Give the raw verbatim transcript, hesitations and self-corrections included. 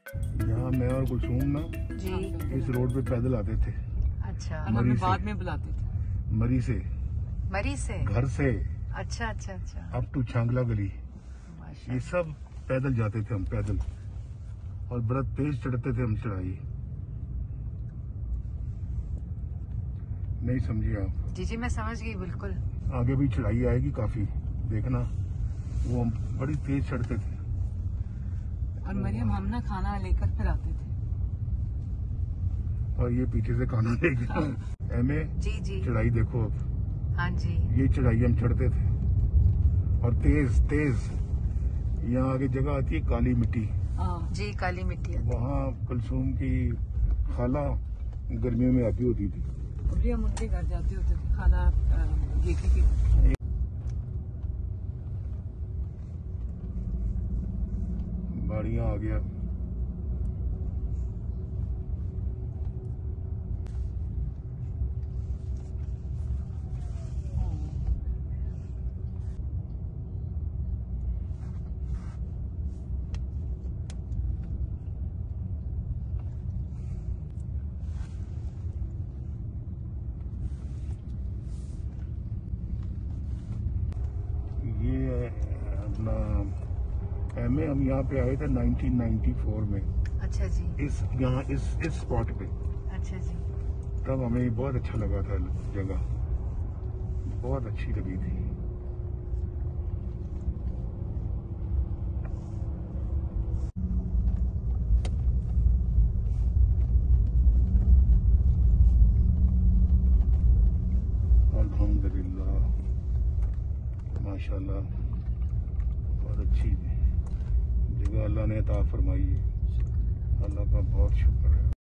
यहाँ मैं और कुलसूम ना जी इस रोड पे पैदल आते थे। अच्छा। और हमें बाद में बुलाते थे। मरी से मरी से घर से अच्छा अच्छा अच्छा। अप टू छांगला गली, ये माशाल्लाह। सब पैदल जाते थे हम, पैदल। और बड़ा तेज चढ़ते थे हम चढ़ाई। नहीं समझिए आप? जी जी मैं समझ गई बिल्कुल। आगे भी चढ़ाई आएगी काफी, देखना। वो हम बड़ी तेज चढ़ते थे। और मरियम हम ना खाना लेकर फिर आते थे। और ये पीछे से खाना लेके एमे जी जी चढ़ाई देखो अब। हाँ जी। ये चढ़ाई हम चढ़ते थे और तेज तेज। यहाँ आगे जगह आती है काली मिट्टी, जी काली मिट्टी है। वहाँ कुलसूम की खाला गर्मियों में आती होती थी। अभी हम उनके घर जाते होते थे खाना जेठी की। बाड़ियाँ आ गया। ये अपना एम ए हम यहाँ पे आए थे नाइनटीन नाइंटी फोर में। अच्छा जी। इस यहाँ इस इस स्पॉट पे। अच्छा जी। तब हमें बहुत अच्छा लगा था, जगह बहुत अच्छी लगी थी। अल्हम्दुलिल्लाह, माशाल्लाह, बहुत अच्छी जगह अल्लाह ने अता फरमाई है। अल्लाह का बहुत शुक्र है।